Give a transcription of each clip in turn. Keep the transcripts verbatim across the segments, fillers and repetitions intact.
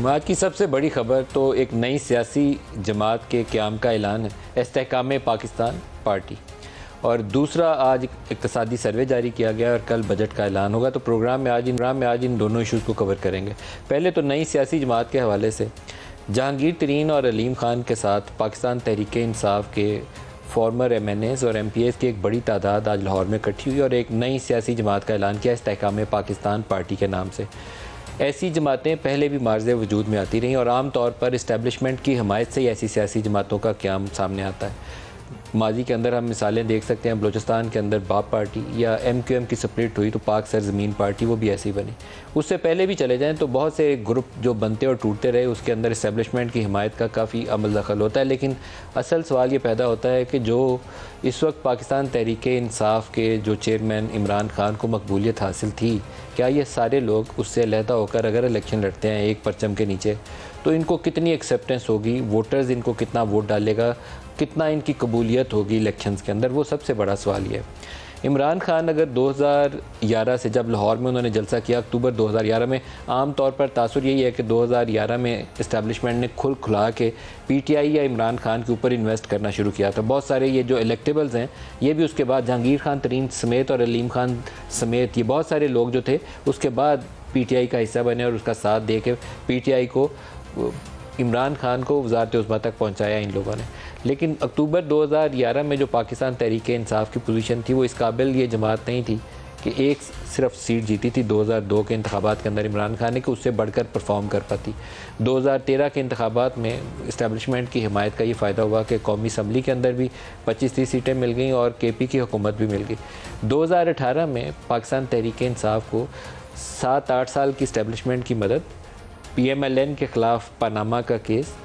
आज की सबसे बड़ी खबर तो एक नई सियासी जमात के क़याम का ऐलान है, इस्तेहकाम पाकिस्तान पार्टी। और दूसरा, आज इक़्तिसादी सर्वे जारी किया गया और कल बजट का ऐलान होगा। तो प्रोग्राम में आज इन प्रोग्राम में आज इन दोनों इशूज़ को कवर करेंगे। पहले तो नई सियासी जमात के हवाले से जहांगीर तरीन और अलीम खान के साथ पाकिस्तान तहरीक इंसाफ के फॉर्मर एम एन एज़ और एम पी एज़ की एक बड़ी तादाद आज लाहौर में इकट्ठी हुई और एक नई सियासी जमात का ऐलान किया इस्तेहकाम पाकिस्तान पार्टी के नाम से। ऐसी जमातें पहले भी मार्ज़े वजूद में आती रहीं और आम तौर पर इस्टेब्लिशमेंट की हमायत से ही ऐसी सियासी जमातों का क़याम सामने आता है। माजी के अंदर हम मिसालें देख सकते हैं, बलूचिस्तान के अंदर बाप पार्टी या एम क्यू एम की स्प्लिट हुई तो पाक सरजमीन पार्टी, वो भी ऐसी बनी। उससे पहले भी चले जाएँ तो बहुत से ग्रुप जो बनते और टूटते रहे, उसके अंदर इस्टेब्लिशमेंट की हिमायत का काफ़ी अमल दखल होता है। लेकिन असल सवाल ये पैदा होता है कि जो इस वक्त पाकिस्तान तहरीक इंसाफ के जो चेयरमैन इमरान खान को मकबूलियत हासिल थी, क्या ये सारे लोग उससे अलहदा होकर अगर इलेक्शन लड़ते हैं एक परचम के नीचे, तो इनको कितनी एक्सेप्टेंस होगी, वोटर्स इनको कितना वोट डालेगा, कितना इनकी कबूलियत होगी इलेक्शंस के अंदर, वो सबसे बड़ा सवाल ये है। इमरान खान अगर दो हज़ार ग्यारह से जब लाहौर में उन्होंने जलसा किया अक्टूबर दो हज़ार ग्यारह में, आम तौर पर तासुर यही है कि दो हज़ार ग्यारह में इस्टेब्लिशमेंट ने खुल खुला के पी टी आई या इमरान खान के ऊपर इन्वेस्ट करना शुरू किया था। बहुत सारे ये जो इलेक्टेबल्स हैं, ये भी उसके बाद जहांगीर खान तरीन समेत और अलीम खान समेत ये बहुत सारे लोग जो थे उसके बाद पी टी आई का हिस्सा बने और उसका साथ दे के पी टी आई को, इमरान खान को वज़ारत उज़्मा तक पहुँचाया इन लोगों ने। लेकिन अक्टूबर दो हज़ार ग्यारह में जो पाकिस्तान तहरीक इंसाफ की पोजीशन थी, वो इस काबिल ये जमात नहीं थी कि एक सिर्फ सीट जीती थी दो हज़ार दो के इंतखाबात के अंदर इमरान खान ने, कि उससे बढ़कर परफॉर्म कर पाती। दो हज़ार तेरह के इंतखाबात में इस्टेब्लिशमेंट की हिमायत का ये फ़ायदा हुआ कि कौमी असम्बली के अंदर भी पच्चीस तीस सीटें मिल गई और के पी की हुकूमत भी मिल गई। दो हज़ार अठारह में पाकिस्तान तहरीक इंसाफ को सात आठ साल की इस्टेब्लिशमेंट की मदद, पी एम एल एन के ख़िलाफ़ पनामा का केस,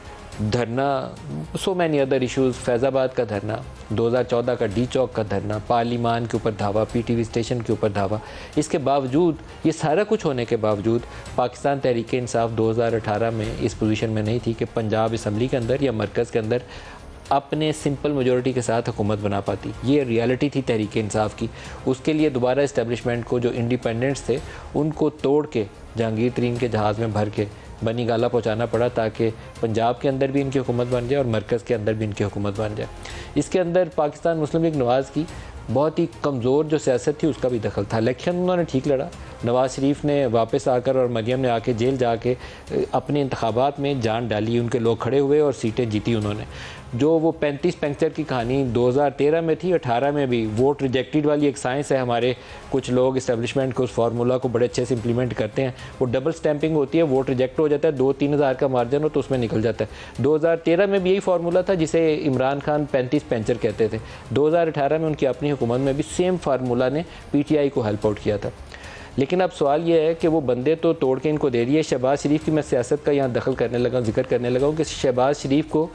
धरना, so many other issues, Faizabad का धरना, दो हज़ार चौदह का डी चौक का धरना, पार्लिमान के ऊपर धावा, पी टी वी स्टेशन के ऊपर धावा, इसके बावजूद, ये सारा कुछ होने के बावजूद पाकिस्तान तहरीक इंसाफ दो हज़ार अठारह में इस पोजीशन में नहीं थी कि पंजाब असम्बली के अंदर या मरकज़ के अंदर अपने सिंपल मेजॉरिटी के साथ हुकूमत बना पाती। ये रियलिटी थी तहरीक इंसाफ की। उसके लिए दोबारा इस्टेब्लिशमेंट को, जो इंडिपेंडेंट्स थे, उनको तोड़ के जहांगीर तरीन के जहाज़ में भर के बनी गाला पहुँचाना पड़ा ताकि पंजाब के अंदर भी इनकी हुकूमत बन जाए और मरकज़ के अंदर भी इनकी हुकूमत बन जाए। इसके अंदर पाकिस्तान मुस्लिम लीग नवाज़ की बहुत ही कमज़ोर जो सियासत थी उसका भी दखल था। इलेक्शन उन्होंने ठीक लड़ा, नवाज़ शरीफ ने वापस आकर और मरियम ने आके जेल जाके अपने इंतखाबात में जान डाली, उनके लोग खड़े हुए और सीटें जीती उन्होंने। जो वो पैंतीस पंक्चर की कहानी दो हज़ार तेरह में थी, अठारह में भी वोट रिजेक्टेड वाली एक साइंस है। हमारे कुछ लोग इस्टेब्लिशमेंट के उस फार्मूला को बड़े अच्छे से इंप्लीमेंट करते हैं। वो डबल स्टैंपिंग होती है, वोट रिजेक्ट हो जाता है, दो तीन हज़ार का मार्जिन हो तो उसमें निकल जाता है। दो हज़ार तेरह में भी यही फार्मूला था जिसे इमरान खान पैंतीस पंक्चर कहते थे। दो हज़ार अठारह में उनकी अपनी हुकूमत में भी सेम फार्मूला ने पी टी आई को हेल्प आउट किया था। लेकिन अब सवाल ये है कि वो बंदे तो तोड़ के इनको दे दिए। शहबाज शरीफ की मैं सियासत का यहाँ दखल करने लगा, जिक्र करने लगा हूँ कि शहबाज शरीफ को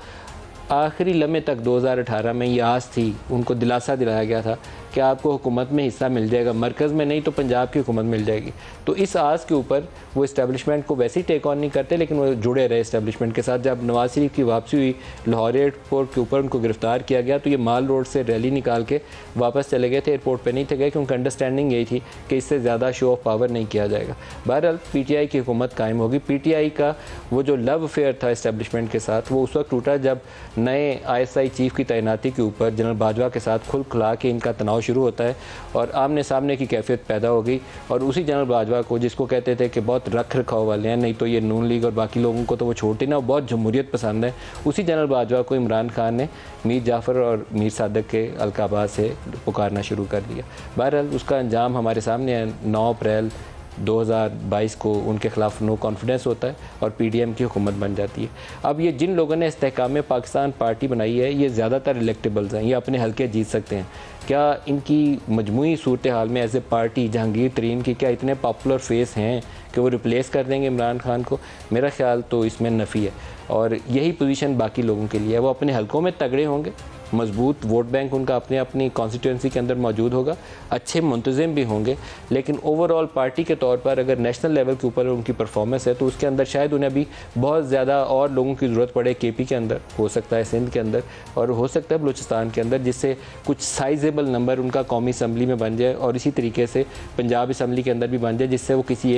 आखिरी लम्हे तक दो हज़ार अठारह में ये आस थी, उनको दिलासा दिलाया गया था कि आपको हुकूमत में हिस्सा मिल जाएगा, मरकज़ में नहीं तो पंजाब की हुकूमत मिल जाएगी। तो इस आस के ऊपर वो इस्टेब्लिशमेंट को वैसे ही टेक ऑन नहीं करते, लेकिन वो जुड़े रहे इस्टेब्लिशमेंट के साथ। जब नवाज शरीफ की वापसी हुई, लाहौर एयरपोर्ट के ऊपर उनको गिरफ्तार किया गया तो ये माल रोड से रैली निकाल के वापस चले गए थे, एयरपोर्ट पर नहीं थे गए क्योंकि अंडरस्टैंडिंग यही थी कि इससे ज़्यादा शो ऑफ पावर नहीं किया जाएगा। बहरहाल पी टी आई की हुकूमत कायम होगी। पी टी आई का वो जो लव अफेयर था इस्टेब्लिशमेंट के साथ, वो उस वक्त टूटा जब नए आई एस आई चीफ की तैनाती के ऊपर जनरल बाजवा के साथ खुल खुला के इनका तनाव शुरू होता है और आमने सामने की कैफियत पैदा हो गई। और उसी जनरल बाजवा को, जिसको कहते थे कि बहुत रख रखाव वाले हैं, नहीं तो ये नून लीग और बाकी लोगों को तो वो छोड़ते ना, बहुत जमहूरियत पसंद है, उसी जनरल बाजवा को इमरान खान ने मीर जाफ़र और मीर सादक के अलकाबाज से पुकारना शुरू कर दिया। बहरहाल उसका अंजाम हमारे सामने है। नौ अप्रैल दो हज़ार बाईस को उनके ख़िलाफ़ नो कॉन्फिडेंस होता है और पी डी एम की हुकूमत बन जाती है। अब ये जिन लोगों ने इस्तेहकाम पाकिस्तान पार्टी बनाई है, ये ज़्यादातर इलेक्टेबल्स हैं, ये अपने हल्के जीत सकते हैं। क्या इनकी मजमूई सूरत हाल में एज ए पार्टी जहांगीर तरीन की क्या इतने पॉपुलर फेस हैं कि वो रिप्लेस कर देंगे इमरान खान को? मेरा ख्याल तो इसमें नफ़ी है और यही पोजीशन बाकी लोगों के लिए है। वो अपने हल्कों में तगड़े होंगे, मजबूत वोट बैंक उनका अपने अपनी कॉन्स्टिट्यूंसी के अंदर मौजूद होगा, अच्छे मुंतज़िम भी होंगे, लेकिन ओवरऑल पार्टी के तौर पर अगर नेशनल लेवल के ऊपर उनकी परफॉर्मेंस है तो उसके अंदर शायद उन्हें अभी बहुत ज़्यादा और लोगों की ज़रूरत पड़े। के पी के अंदर हो सकता है, सिंध के अंदर और हो सकता है बलूचिस्तान के अंदर, जिससे कुछ साइजेबल नंबर उनका कौमी असम्बली में बन जाए और इसी तरीके से पंजाब असम्बली के अंदर भी बन जाए, जिससे वो किसी एक और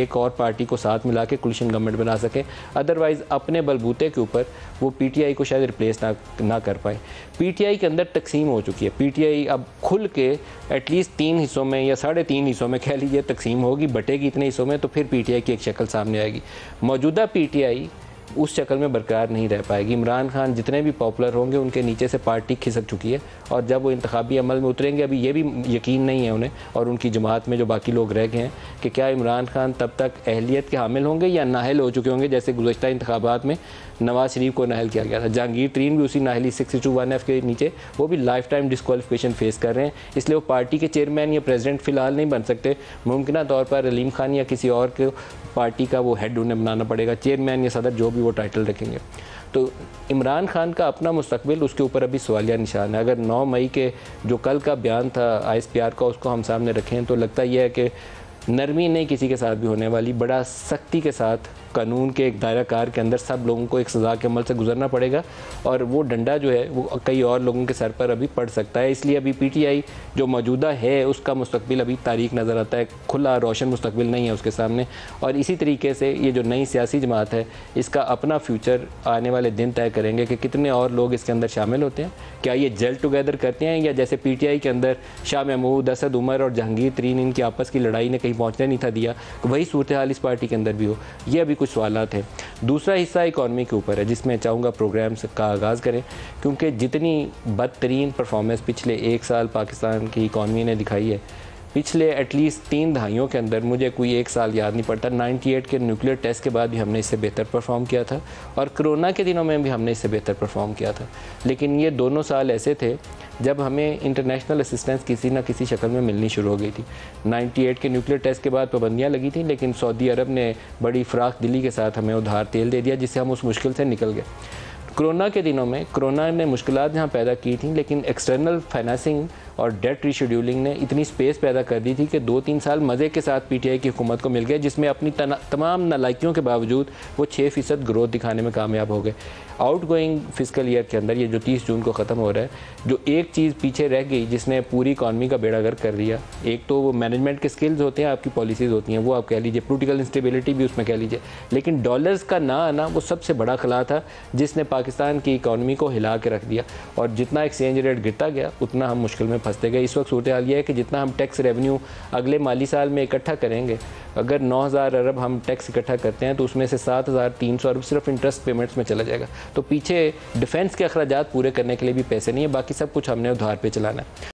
पार्टी को साथ मिला के कोलिशन गवर्नमेंट बना सकें। अदरवाइज़ अपने बलबूते के ऊपर वो पीटीआई को शायद रिप्लेस ना ना कर पाए। पीटीआई के अंदर तकसीम हो चुकी है। पीटीआई अब खुल के एटलीस्ट तीन हिस्सों में या साढ़े तीन हिस्सों में कह लीजिए तकसीम होगी, बटेगी इतने हिस्सों में, तो फिर पीटीआई की एक शक्ल सामने आएगी। मौजूदा पीटीआई उस शक्ल में बरकरार नहीं रह पाएगी। इमरान खान जितने भी पॉपुलर होंगे उनके नीचे से पार्टी खिसक चुकी है, और जब वो इंतखाबी अमल में उतरेंगे, अभी ये भी यकीन नहीं है उन्हें और उनकी जमात में जो बाकी लोग रह गए हैं कि क्या इमरान खान तब तक अहलियत के हामिल होंगे या नाहल हो चुके होंगे, जैसे गुज़श्ता इंतखाबात में नवाज शरीफ को नाहल किया गया था। जहांगीर तरीन भी उसी नाहली सिक्स टू वन एफ के नीचे वो भी लाइफ टाइम डिस्क्वालिफिकेशन फेस कर रहे हैं, इसलिए वो पार्टी के चेयरमैन या प्रेसिडेंट फ़िलहाल नहीं बन सकते। मुमकिन तौर पर अलीम खान या किसी और के पार्टी का वो हेड उन्हें बनाना पड़ेगा, चेयरमैन या सदर, जो भी वो टाइटल रखेंगे। तो इमरान खान का अपना मुस्तकबिल, उसके ऊपर अभी सवालिया निशान है। अगर नौ मई के जो कल का बयान था आई एस पी आर का, उसको हम सामने रखें तो लगता यह है कि नरमी नहीं किसी के साथ भी होने वाली, बड़ा सख्ती के साथ कानून के एक दायरा कार के अंदर सब लोगों को एक सज़ा के अमल से गुजरना पड़ेगा, और वो डंडा जो है वो कई और लोगों के सर पर अभी पड़ सकता है। इसलिए अभी पीटीआई जो मौजूदा है उसका मुस्तकबिल अभी तारीख नज़र आता है, खुला रोशन मुस्तकबिल नहीं है उसके सामने। और इसी तरीके से ये जो नई सियासी जमात है इसका अपना फ्यूचर आने वाले दिन तय करेंगे कि कितने और लोग इसके अंदर शामिल होते हैं, क्या ये जेल टुगेदर करते हैं, या जैसे पीटीआई के अंदर शाह महमूद, असद उमर और जहांगीर तरीन इनकी आपस की लड़ाई ने कहीं पहुँचने नहीं था दिया, वही सूरत हाल इस पार्टी के अंदर भी हो। ये अभी कुछ सवालात हैं। दूसरा हिस्सा इकॉनमी के ऊपर है, जिसमें चाहूँगा प्रोग्राम का आगाज़ करें, क्योंकि जितनी बदतरीन परफॉर्मेंस पिछले एक साल पाकिस्तान की इकॉनमी ने दिखाई है, पिछले एटलीस्ट तीन दहाइयों के अंदर मुझे कोई एक साल याद नहीं पड़ता, अट्ठानवे के न्यूक्लियर टेस्ट के बाद भी हमने इससे बेहतर परफॉर्म किया था, और कोरोना के दिनों में भी हमने इससे बेहतर परफॉर्म किया था। लेकिन ये दोनों साल ऐसे थे जब हमें इंटरनेशनल असिस्टेंस किसी ना किसी शक्ल में मिलनी शुरू हो गई थी। अट्ठानवे के न्यूक्लियर टेस्ट के बाद पाबंदियाँ लगी थी, लेकिन सऊदी अरब ने बड़ी फ़राख दिली के साथ हमें उधार तेल दे दिया, जिससे हम उस मुश्किल से निकल गए। कोरोना के दिनों में कोरोना ने मुश्किलात जहाँ पैदा की थी, लेकिन एक्सटर्नल फाइनेंसिंग और डेट रीशेड्यूलिंग ने इतनी स्पेस पैदा कर दी थी कि दो तीन साल मज़े के साथ पीटीआई की हुकूमत को मिल गए, जिसमें अपनी तमाम नालायकियों के बावजूद वो छः फ़ीसद ग्रोथ दिखाने में कामयाब हो गए। आउट गोइंग फिजिकल ईयर के अंदर, ये जो तीस जून को ख़त्म हो रहा है, जो एक चीज़ पीछे रह गई जिसने पूरी इकॉनमी का बेड़ा गर्क कर दिया, एक तो वो मैनेजमेंट के स्किल्स होते हैं, आपकी पॉलिसीज़ होती हैं, वो आप कह लीजिए, पोलिटिकल इंस्टेबिलिटी भी उसमें कह लीजिए, लेकिन डॉलर्स का ना आना वो सबसे बड़ा खला था जिसने पाकिस्तान की इकॉनमी को हिला के रख दिया। और जितना एक्सचेंज रेट गिरता गया उतना हम मुश्किल में फंसते गए। इस वक्त सूरत हाल ये है कि जितना हम टैक्स रेवेन्यू अगले माली साल में इकट्ठा करेंगे, अगर नौ हज़ार अरब हम टैक्स इकट्ठा करते हैं तो उसमें से सात हज़ार तीन सौ अरब सिर्फ इंटरेस्ट पेमेंट्स में चला जाएगा। तो पीछे डिफेंस के अखराजात पूरे करने के लिए भी पैसे नहीं है, बाकी सब कुछ हमने उधार पे चलाना है।